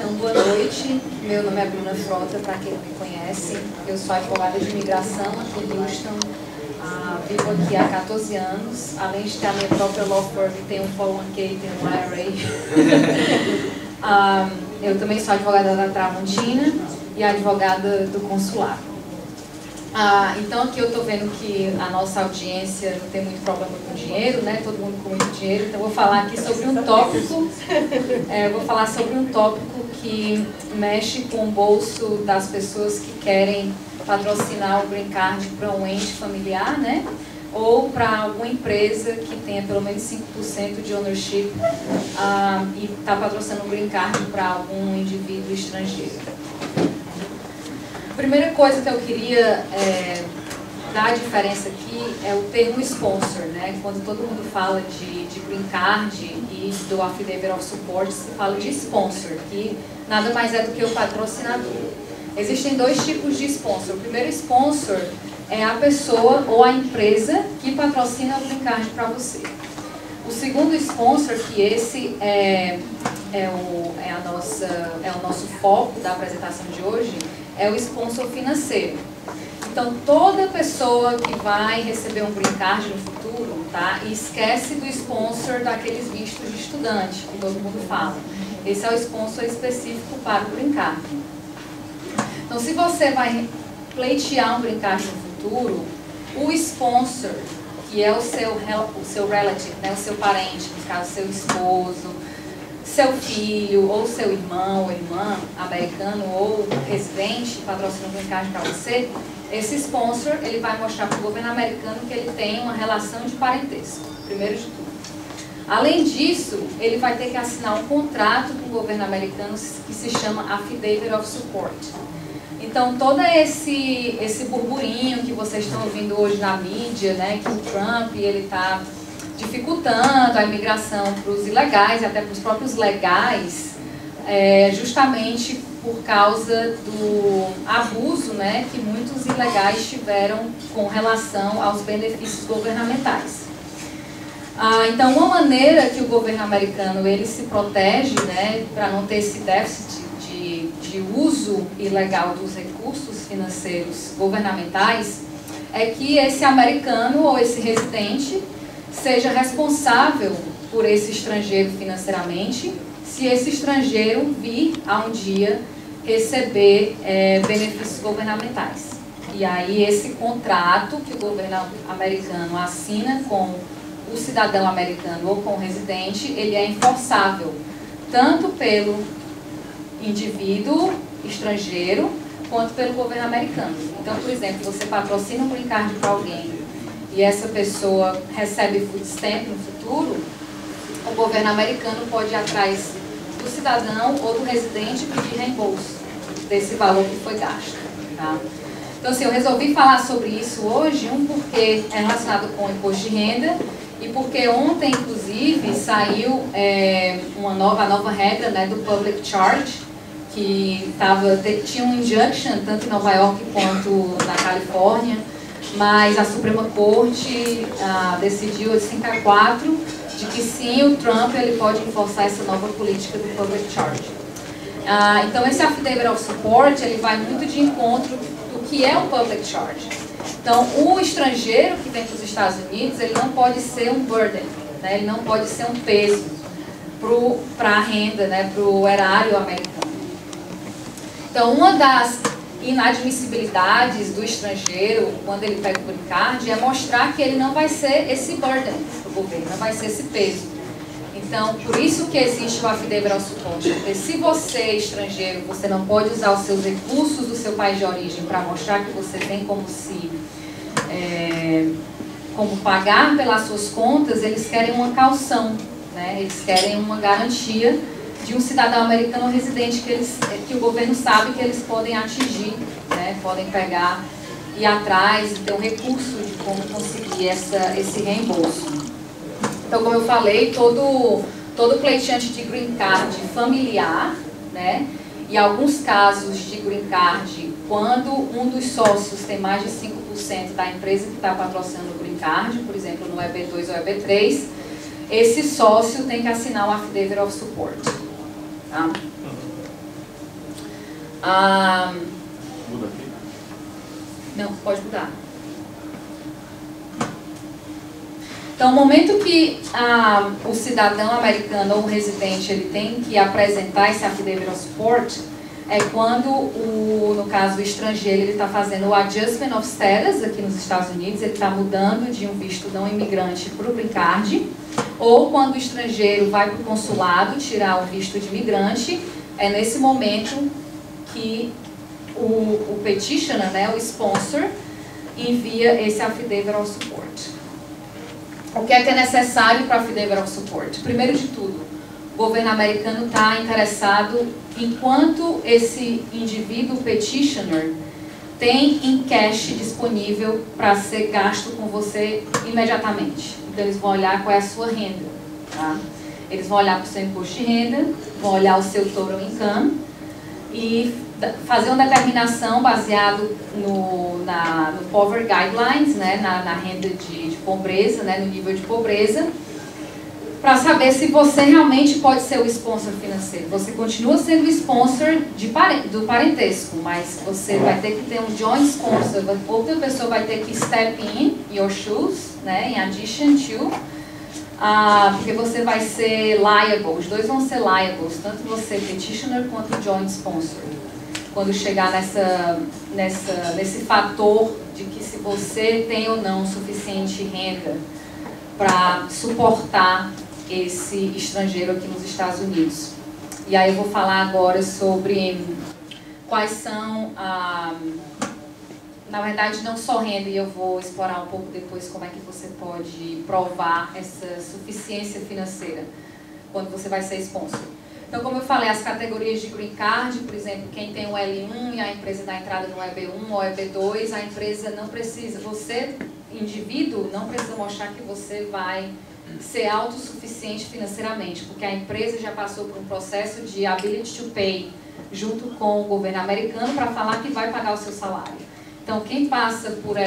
Então, boa noite. Meu nome é Bruna Frota, para quem não me conhece. Eu sou advogada de imigração aqui em Houston. Vivo aqui há 14 anos. Além de ter a minha própria law firm, tenho um 401k, tenho um IRA. Eu também sou advogada da Tramontina e advogada do consulado. Então aqui eu estou vendo que a nossa audiência não tem muito problema com dinheiro, né? Todo mundo com muito dinheiro. Então eu vou falar aqui sobre um tópico. Vou falar sobre um tópico que mexe com o bolso das pessoas que querem patrocinar o Green Card para um ente familiar, né? Ou para alguma empresa que tenha pelo menos 5% de ownership e está patrocinando o Green Card para algum indivíduo estrangeiro. A primeira coisa que eu queria dar a diferença aqui é o termo sponsor, né? Quando todo mundo fala de Green Card e do Affidavit of Support, se fala de sponsor, que nada mais é do que o patrocinador. Existem dois tipos de sponsor. O primeiro sponsor é a pessoa ou a empresa que patrocina o Green Card para você. O segundo sponsor, que esse é o nosso foco da apresentação de hoje, é o sponsor financeiro. Então, toda pessoa que vai receber um Green Card no futuro, tá, esquece do sponsor daqueles vistos de estudante, que todo mundo fala. Esse é o sponsor específico para o Green Card. Então, se você vai pleitear um Green Card no futuro, o sponsor, que é o seu relative, né, o seu parente, no caso, seu esposo, seu filho, ou seu irmão ou irmã americano ou residente, patrocina um Green Card para você, esse sponsor, ele vai mostrar para o governo americano que ele tem uma relação de parentesco, primeiro de tudo. Além disso, ele vai ter que assinar um contrato com o governo americano que se chama Affidavit of Support. Então, todo esse burburinho que vocês estão ouvindo hoje na mídia, né, que o Trump ele está dificultando a imigração para os ilegais e até para os próprios legais, justamente por causa do abuso, né, que muitos ilegais tiveram com relação aos benefícios governamentais. Então, uma maneira que o governo americano ele se protege, né, para não ter esse déficit de uso ilegal dos recursos financeiros governamentais, é que esse americano ou esse residente seja responsável por esse estrangeiro financeiramente, se esse estrangeiro vir a um dia receber benefícios governamentais. E aí esse contrato que o governo americano assina com o cidadão americano ou com o residente, ele é enforçável, tanto pelo indivíduo estrangeiro, quanto pelo governo americano. Então, por exemplo, você patrocina um Green Card para alguém e essa pessoa recebe food stamp no futuro, o governo americano pode ir atrás do cidadão ou do residente e pedir reembolso desse valor que foi gasto. Tá? Então, assim, eu resolvi falar sobre isso hoje, porque é relacionado com o imposto de renda e porque ontem, inclusive, saiu a nova regra, né, do Public Charge, que tinha um injunction tanto em Nova York quanto na Califórnia, mas a Suprema Corte decidiu 5-4 de que sim, o Trump ele pode enforçar essa nova política do Public Charge. Então esse Affidavit of Support ele vai muito de encontro do que é o Public Charge. Então o estrangeiro que vem para os Estados Unidos, ele não pode ser um burden, né? Ele não pode ser um peso para a renda, né? Para o erário americano. Então uma das inadmissibilidades do estrangeiro, quando ele pega o Green Card, é mostrar que ele não vai ser esse burden para o governo, não vai ser esse peso. Então, por isso que existe o Affidavit of Support, porque se você é estrangeiro, você não pode usar os seus recursos do seu país de origem para mostrar que você tem como pagar pelas suas contas, eles querem uma caução, né? Eles querem uma garantia de um cidadão americano residente que o governo sabe que eles podem atingir, né? Podem pegar, ir atrás e ter um recurso de como conseguir esse reembolso. Então, como eu falei, todo pleiteante de Green Card familiar, né? E alguns casos de Green Card, quando um dos sócios tem mais de 5% da empresa que está patrocinando o Green Card, por exemplo, no EB2 ou EB3, esse sócio tem que assinar o Affidavit of Support. Tá? Muda aqui? Não, pode mudar. Então, o momento que o cidadão americano ou o residente ele tem que apresentar esse affidavit of support é quando, no caso, o estrangeiro ele está fazendo o adjustment of status aqui nos Estados Unidos, ele está mudando de um visto não imigrante para o green card, ou quando o estrangeiro vai para o consulado tirar o visto de imigrante, é nesse momento que o petitioner, né, o sponsor, envia esse affidavit of support. O que é necessário para affidavit of support? Primeiro de tudo, o governo americano está interessado em quanto esse indivíduo petitioner tem em cash disponível para ser gasto com você imediatamente. Então, eles vão olhar qual é a sua renda. Tá? Eles vão olhar para o seu imposto de renda, vão olhar o seu total income e fazer uma determinação baseado no Poverty Guidelines, né, na renda de pobreza, né, no nível de pobreza, para saber se você realmente pode ser o sponsor financeiro. Você continua sendo o sponsor do parentesco, mas você vai ter que ter um joint sponsor, outra pessoa vai ter que step in your shoes, né, in addition to, porque você vai ser liable, os dois vão ser liables, tanto você petitioner quanto joint sponsor. Quando chegar nesse fator de que se você tem ou não suficiente renda para suportar esse estrangeiro aqui nos Estados Unidos. E aí eu vou falar agora sobre quais são, na verdade não só renda, e eu vou explorar um pouco depois como é que você pode provar essa suficiência financeira quando você vai ser sponsor. Então, como eu falei, as categorias de green card, por exemplo, quem tem um L1 e a empresa dá entrada no EB1 ou EB2, a empresa não precisa, você, indivíduo, não precisa mostrar que você vai ser autossuficiente financeiramente, porque a empresa já passou por um processo de ability to pay junto com o governo americano para falar que vai pagar o seu salário. Então, quem passa por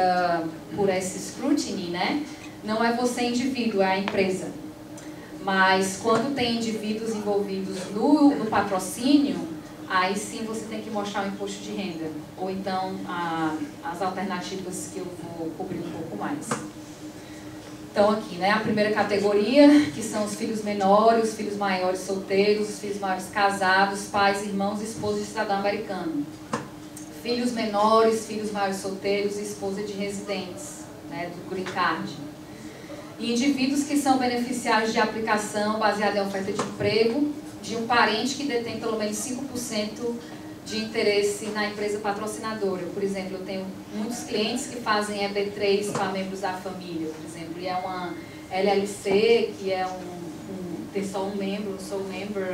esse scrutiny, né, não é você, indivíduo, é a empresa. Mas quando tem indivíduos envolvidos no patrocínio, aí sim você tem que mostrar o imposto de renda. Ou então as alternativas que eu vou cobrir um pouco mais. Então aqui, né, a primeira categoria, que são os filhos menores, os filhos maiores solteiros, os filhos maiores casados, pais, irmãos e esposa de cidadão americano. Filhos menores, filhos maiores solteiros e esposa de residentes, né, do green card. E indivíduos que são beneficiários de aplicação baseada em oferta de emprego de um parente que detém pelo menos 5% de interesse na empresa patrocinadora. Por exemplo, eu tenho muitos clientes que fazem EB3 para membros da família, por exemplo, e é uma LLC, que é tem só um membro, um sole member,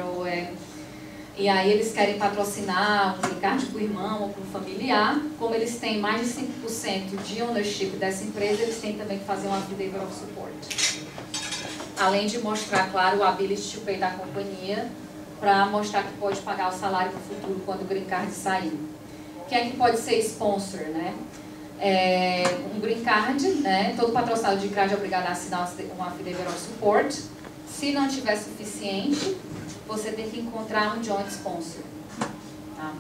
e aí eles querem patrocinar um green card para o irmão ou para o familiar. Como eles têm mais de 5% de ownership dessa empresa, eles têm também que fazer um affidavit of support. Além de mostrar, claro, o ability to pay da companhia, para mostrar que pode pagar o salário no futuro quando o green card sair. Quem é que pode ser sponsor, né? Um green card, né? Todo patrocinador de green card é obrigado a assinar um affidavit of support. Se não tiver suficiente, você tem que encontrar um joint sponsor. Tá?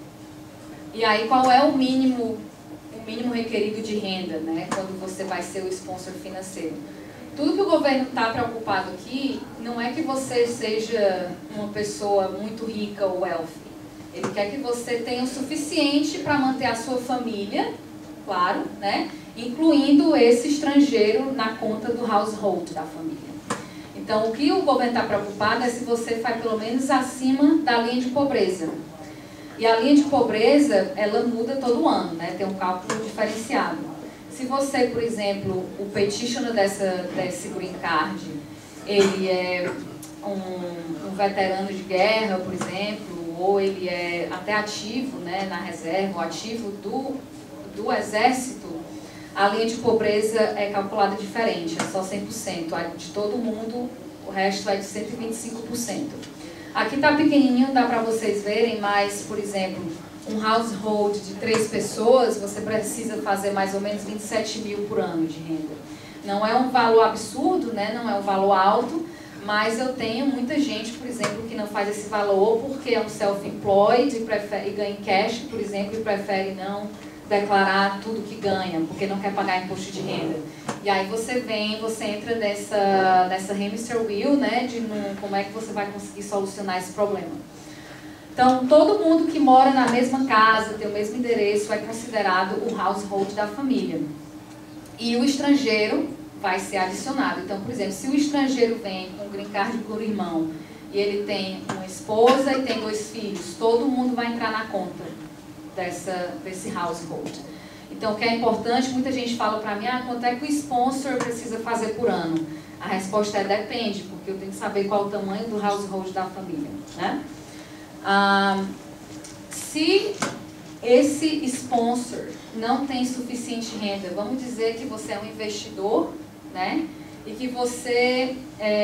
E aí, qual é o mínimo requerido de renda, né, quando você vai ser o sponsor financeiro? Tudo que o governo está preocupado aqui não é que você seja uma pessoa muito rica ou wealthy. Ele quer que você tenha o suficiente para manter a sua família, claro, né, incluindo esse estrangeiro na conta do household da família. Então, o que o governo está preocupado é se você faz pelo menos acima da linha de pobreza. E a linha de pobreza, ela muda todo ano, né? Tem um cálculo diferenciado. Se você, por exemplo, o petitioner desse green card, ele é um veterano de guerra, por exemplo, ou ele é até ativo, né, na reserva, ou ativo do exército, a linha de pobreza é calculada diferente, é só 100%. A de todo mundo, o resto é de 125%. Aqui está pequenininho, dá para vocês verem, mas, por exemplo, um household de 3 pessoas, você precisa fazer mais ou menos 27 mil por ano de renda. Não é um valor absurdo, né? Não é um valor alto, Mas eu tenho muita gente, por exemplo, que não faz esse valor porque é um self-employed e ganha em cash, por exemplo, e prefere não declarar tudo que ganha, porque não quer pagar imposto de renda. E aí você entra nessa hamster wheel, né, como é que você vai conseguir solucionar esse problema. Então, todo mundo que mora na mesma casa, tem o mesmo endereço, é considerado o household da família. E o estrangeiro vai ser adicionado. Então, por exemplo, se o estrangeiro vem com green card por irmão e ele tem uma esposa e tem 2 filhos, todo mundo vai entrar na conta desse household. Então, o que é importante, muita gente fala para mim, quanto é que o sponsor precisa fazer por ano? A resposta é depende, porque eu tenho que saber qual o tamanho do household da família, né? Se esse sponsor não tem suficiente renda, vamos dizer que você é um investidor, né? E que você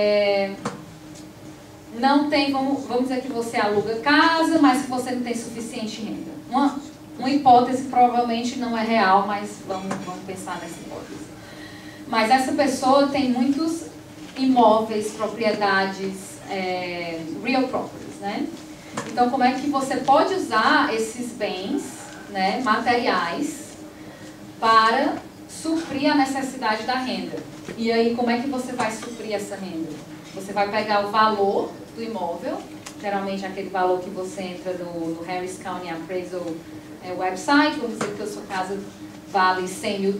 não tem, vamos dizer que você aluga casa, mas que você não tem suficiente renda. Uma hipótese que provavelmente não é real, mas vamos pensar nessa hipótese. Mas essa pessoa tem muitos imóveis, propriedades, real properties, né? Então, como é que você pode usar esses bens, né, materiais para suprir a necessidade da renda? E aí, como é que você vai suprir essa renda? Você vai pegar o valor do imóvel, geralmente aquele valor que você entra no Harris County Appraisal website, vamos dizer que a sua casa vale $100 mil.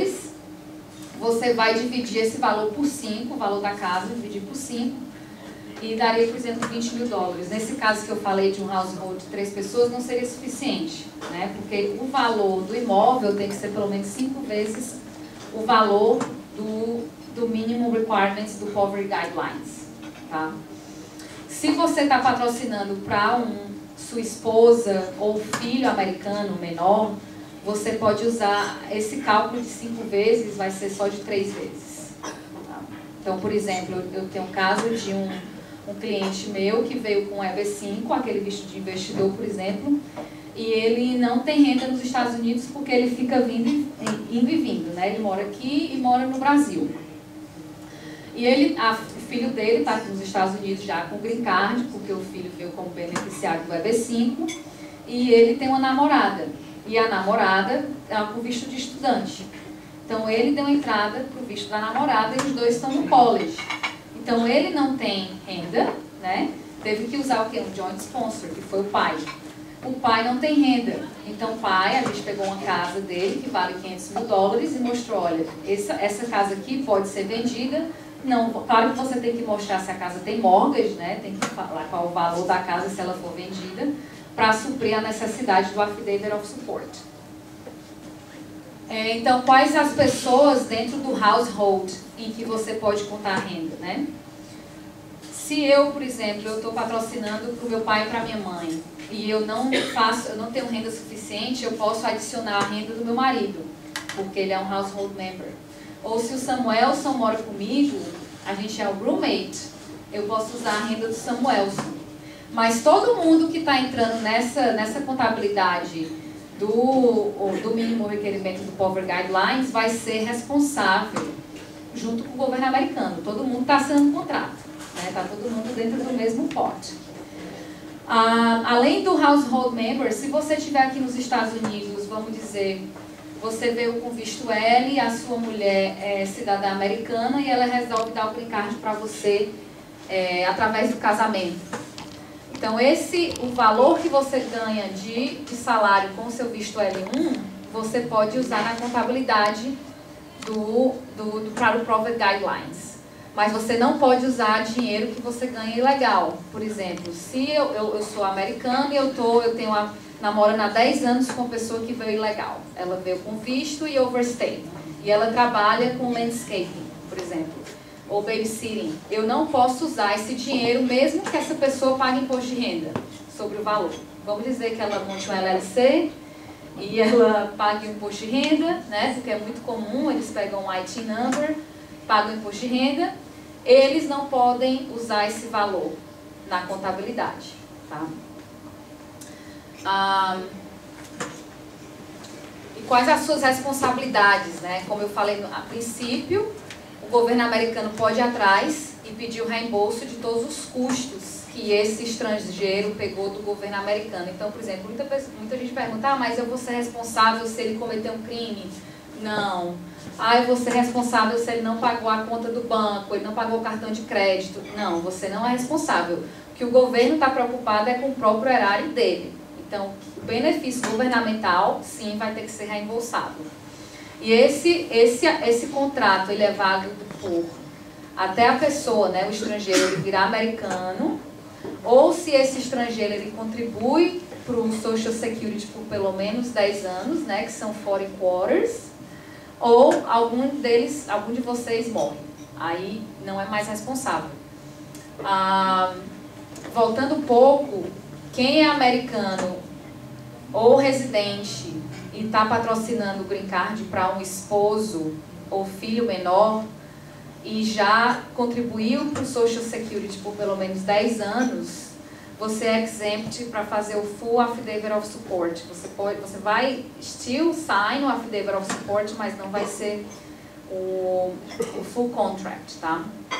Você vai dividir esse valor por 5, o valor da casa, dividir por 5, e daria, por exemplo, $20 mil. Nesse caso que eu falei de um household de 3 pessoas, não seria suficiente, né? Porque o valor do imóvel tem que ser pelo menos 5 vezes o valor do minimum requirements do Poverty Guidelines, tá? Se você está patrocinando para sua esposa ou filho americano menor, você pode usar esse cálculo de 5 vezes, vai ser só de 3 vezes. Tá? Então, por exemplo, eu tenho um caso de um cliente meu que veio com EB5, aquele visto de investidor, por exemplo, e ele não tem renda nos Estados Unidos porque ele fica indo e vindo, né? Ele mora aqui e mora no Brasil. E o filho dele está nos Estados Unidos já com green card, porque o filho veio como beneficiário do EB5, e ele tem uma namorada. E a namorada está com visto de estudante. Então ele deu entrada para o visto da namorada e os dois estão no college. Então ele não tem renda, né? Teve que usar o quê? Um joint sponsor, que foi o pai. O pai não tem renda. Então o pai, a gente pegou uma casa dele que vale $500 mil e mostrou, olha, essa casa aqui pode ser vendida. Não, claro que você tem que mostrar se a casa tem mortgage, né? Tem que falar qual o valor da casa se ela for vendida, para suprir a necessidade do Affidavit of Support. Então, quais as pessoas dentro do household em que você pode contar a renda, né? Se eu, por exemplo, eu estou patrocinando para o meu pai e para a minha mãe, e eu não tenho renda suficiente, eu posso adicionar a renda do meu marido, porque ele é um household member. Ou se o Samuelson mora comigo, a gente é o roommate, eu posso usar a renda do Samuelson. Mas todo mundo que está entrando nessa contabilidade do mínimo requerimento do Poverty Guidelines vai ser responsável junto com o governo americano. Todo mundo está assinando contrato, né? Está todo mundo dentro do mesmo pote. Além do household member, se você estiver aqui nos Estados Unidos, vamos dizer, você veio com visto L, a sua mulher é cidadã americana e ela resolve dar o green card para você através do casamento. Então, o valor que você ganha de salário com o seu visto L1, você pode usar na contabilidade para o Poverty Guidelines. Mas você não pode usar dinheiro que você ganha ilegal. Por exemplo, se eu sou americana e eu tenho namorando há 10 anos com uma pessoa que veio ilegal. Ela veio com visto e overstay. E ela trabalha com landscaping, por exemplo, ou babysitting. Eu não posso usar esse dinheiro, mesmo que essa pessoa pague imposto de renda sobre o valor. Vamos dizer que ela monte um LLC e ela pague o imposto de renda, né? Porque é muito comum, eles pegam um IT number, pagam o imposto de renda. Eles não podem usar esse valor na contabilidade, tá? E quais as suas responsabilidades, né? Como eu falei a princípio, o governo americano pode ir atrás e pedir o reembolso de todos os custos que esse estrangeiro pegou do governo americano. Então, por exemplo, muita gente pergunta, mas eu vou ser responsável se ele cometer um crime? Não. Eu vou ser responsável se ele não pagou a conta do banco, ele não pagou o cartão de crédito? Não, você não é responsável. O que o governo está preocupado é com o próprio erário dele. Então, o benefício governamental, sim, vai ter que ser reembolsado. E esse contrato, ele é válido por até a pessoa, né, o estrangeiro, ele virar americano, ou se esse estrangeiro ele contribui para o Social Security por pelo menos 10 anos, né, que são 40 quarters, ou algum de vocês morre. Aí não é mais responsável. Voltando um pouco, quem é americano ou residente e está patrocinando o Green Card para um esposo ou filho menor e já contribuiu para o Social Security por pelo menos 10 anos, você é exempt para fazer o Full Affidavit of Support. Você vai still sign o Affidavit of Support, mas não vai ser o Full Contract, tá?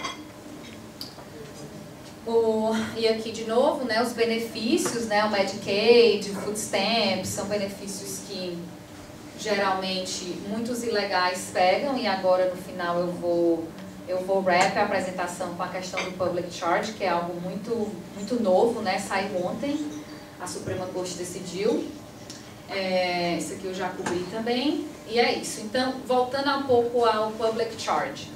E aqui de novo, né, os benefícios, né, o Medicaid, o Food Stamps, são benefícios que geralmente muitos ilegais pegam, e agora no final eu vou wrap a apresentação com a questão do Public Charge, que é algo muito novo, né, saiu ontem, a Suprema Corte decidiu. Isso aqui eu já cobri também, e é isso. Então, voltando um pouco ao Public Charge.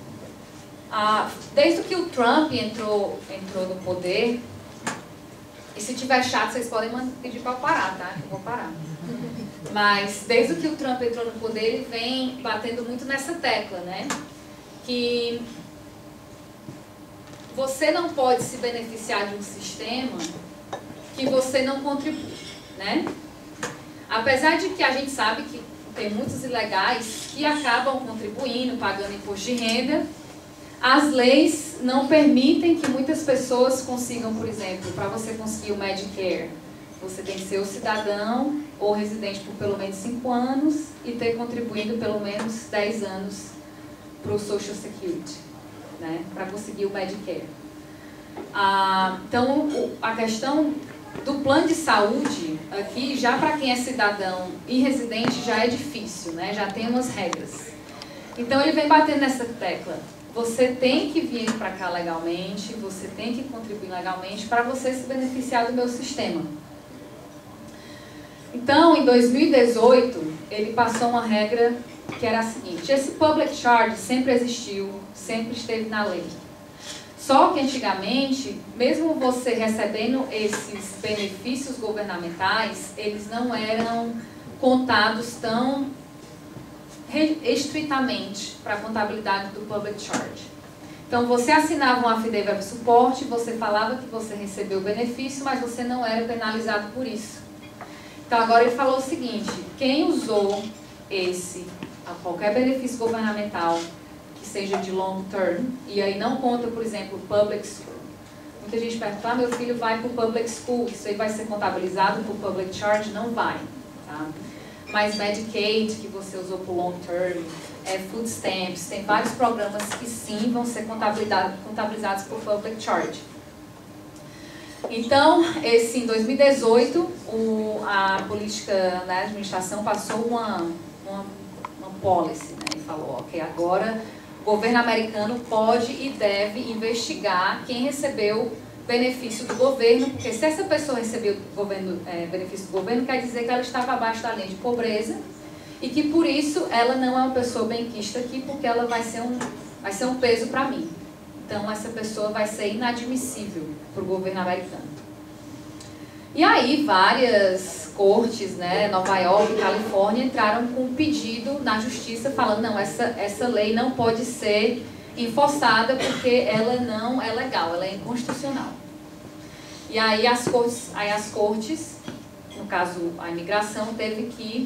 Desde que o Trump entrou no poder, e se tiver chato, vocês podem pedir para eu parar, tá? Eu vou parar. Mas desde que o Trump entrou no poder, ele vem batendo muito nessa tecla, né? Que você não pode se beneficiar de um sistema que você não contribui, né? Apesar de que a gente sabe que tem muitos ilegais que acabam contribuindo, pagando imposto de renda, as leis não permitem que muitas pessoas consigam, por exemplo, para você conseguir o Medicare, você tem que ser o cidadão ou residente por pelo menos 5 anos e ter contribuído pelo menos 10 anos para o Social Security, né, para conseguir o Medicare. Então, a questão do plano de saúde, aqui, já para quem é cidadão e residente, já é difícil, né, já tem umas regras. Então, ele vem batendo nessa tecla. Você tem que vir para cá legalmente, você tem que contribuir legalmente para você se beneficiar do meu sistema. Então, em 2018, ele passou uma regra que era a seguinte: esse Public Charge sempre existiu, sempre esteve na lei. Só que antigamente, mesmo você recebendo esses benefícios governamentais, eles não eram contados tão estritamente para a contabilidade do Public Charge. Então, você assinava um Affidavit of Support, você falava que você recebeu o benefício, mas você não era penalizado por isso. Então, agora ele falou o seguinte: quem usou qualquer benefício governamental que seja de long term, e aí não conta, por exemplo, public school. Muita gente pergunta, meu filho vai para o public school, isso aí vai ser contabilizado por public charge? Não vai, tá? Mas Medicaid, que você usou por long term, Food Stamps, tem vários programas que sim vão ser contabilizados por public charge. Então, em 2018, a política, né, a administração passou uma policy, né, e falou, ok, agora o governo americano pode e deve investigar quem recebeu benefício do governo, porque se essa pessoa recebeu benefício do governo, quer dizer que ela estava abaixo da linha de pobreza e que por isso ela não é uma pessoa benquista aqui, porque ela vai ser um peso para mim. Então essa pessoa vai ser inadmissível para o governo americano. E aí várias cortes, né, Nova York e Califórnia, entraram com um pedido na justiça falando, não, essa lei não pode ser enforçada porque ela não é legal, ela é inconstitucional. E aí as cortes, no caso a imigração, teve que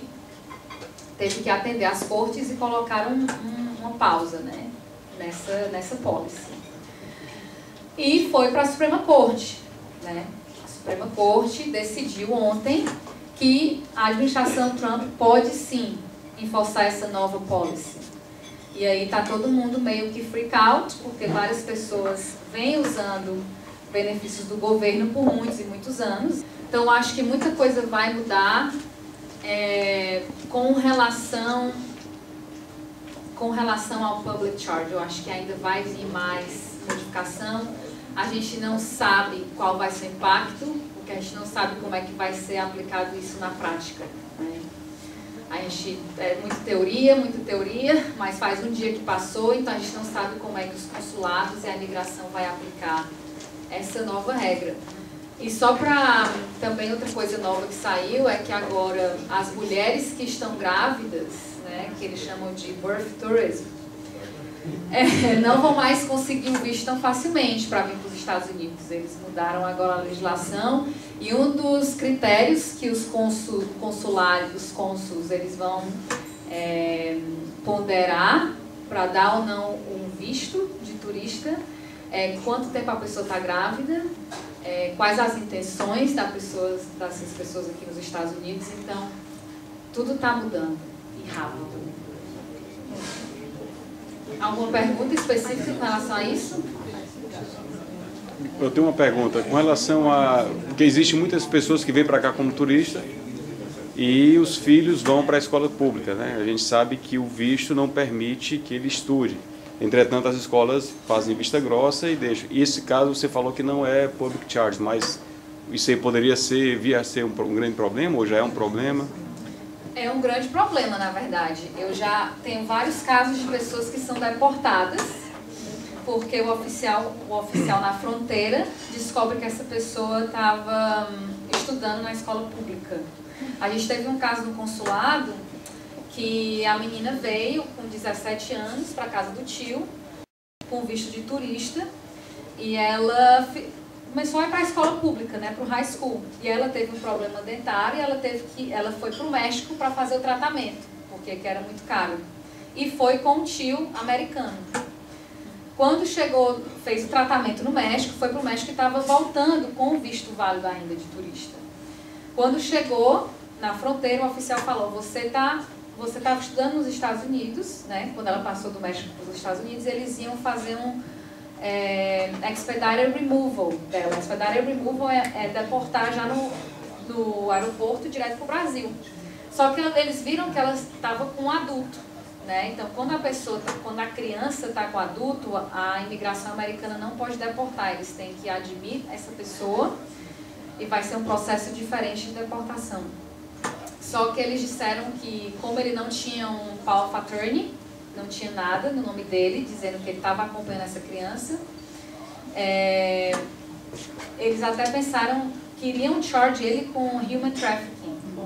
atender as cortes e colocaram uma pausa, né, nessa policy. E foi para a Suprema Corte, né? A Suprema Corte decidiu ontem que a administração Trump pode sim enforçar essa nova policy. E aí tá todo mundo meio que freak out, porque várias pessoas vêm usando benefícios do governo por muitos e muitos anos. Então acho que muita coisa vai mudar com relação ao public charge. Eu acho que ainda vai vir mais modificação. A gente não sabe qual vai ser o impacto, porque a gente não sabe como é que vai ser aplicado isso na prática, né? A gente, muita teoria, mas faz um dia que passou, então a gente não sabe como é que os consulados e a imigração vai aplicar essa nova regra. E só para, também outra coisa nova que saiu é que agora as mulheres que estão grávidas, né, que eles chamam de birth tourism, não vão mais conseguir um visto tão facilmente para vir para os Estados Unidos. Eles mudaram agora a legislação e um dos critérios que os cônsuls eles vão ponderar para dar ou não um visto de turista é quanto tempo a pessoa está grávida, quais as intenções dessas pessoas aqui nos Estados Unidos. Então, tudo está mudando e rápido. Alguma pergunta específica com relação a isso? Eu tenho uma pergunta com relação a... Porque existem muitas pessoas que vêm para cá como turista e os filhos vão para a escola pública, né? A gente sabe que o visto não permite que ele estude. Entretanto, as escolas fazem vista grossa e deixam. E esse caso você falou que não é public charge, mas isso aí poderia vir a ser um grande problema ou já é um problema? É um grande problema, na verdade. Eu já tenho vários casos de pessoas que são deportadas porque o oficial na fronteira descobre que essa pessoa estava estudando na escola pública. A gente teve um caso no consulado que a menina veio com 17 anos para a casa do tio, com visto de turista, e ela começou a ir para a escola pública, né, para o high school. E ela teve um problema dentário e ela foi para o México para fazer o tratamento, porque era muito caro. E foi com um tio americano. Quando chegou, fez o tratamento no México, foi para o México e estava voltando com o visto válido ainda de turista. Quando chegou na fronteira, o oficial falou: você estava estudando nos Estados Unidos, né? Quando ela passou do México para os Estados Unidos, eles iam fazer um expedited removal dela. Expedited removal é deportar já no aeroporto direto para o Brasil. Só que eles viram que ela estava com um adulto, né? Então, quando a criança está com o adulto, a imigração americana não pode deportar. Eles têm que admitir essa pessoa e vai ser um processo diferente de deportação. Só que eles disseram que, como ele não tinha um power of attorney, não tinha nada no nome dele, dizendo que ele estava acompanhando essa criança, eles até pensaram que iriam charge ele com human trafficking.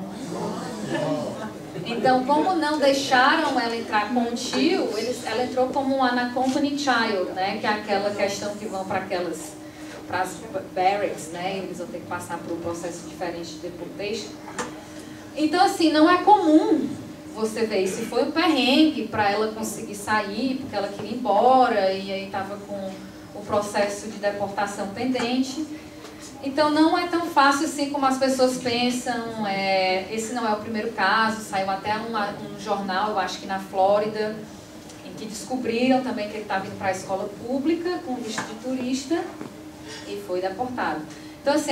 Então, como não deixaram ela entrar com o tio, ela entrou como um unaccompanied child, né? Que é aquela questão que vão para as barracks, né? Eles vão ter que passar por um processo diferente de deportation. Então, assim, não é comum você ver isso. Foi um perrengue para ela conseguir sair, porque ela queria ir embora, e aí estava com o processo de deportação pendente. Então, não é tão fácil assim como as pessoas pensam. Esse não é o primeiro caso, saiu até um jornal, eu acho que na Flórida, em que descobriram também que ele estava indo para a escola pública com visto de turista e foi deportado. Então, assim,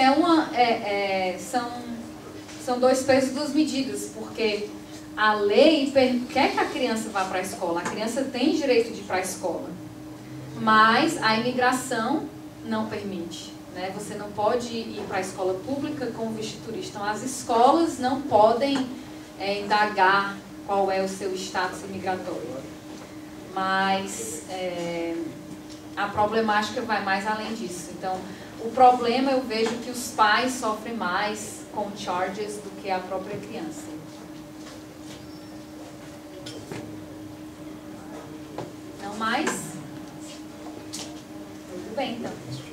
são dois pesos e duas medidas, porque a lei quer que a criança vá para a escola, a criança tem direito de ir para a escola, mas a imigração não permite, né? Você não pode ir para a escola pública com visto de turista. Então, as escolas não podem indagar qual é o seu status imigratório, mas a problemática vai mais além disso. Então, o problema, eu vejo que os pais sofrem mais com charges do que a própria criança. Não mais? Tudo bem, então.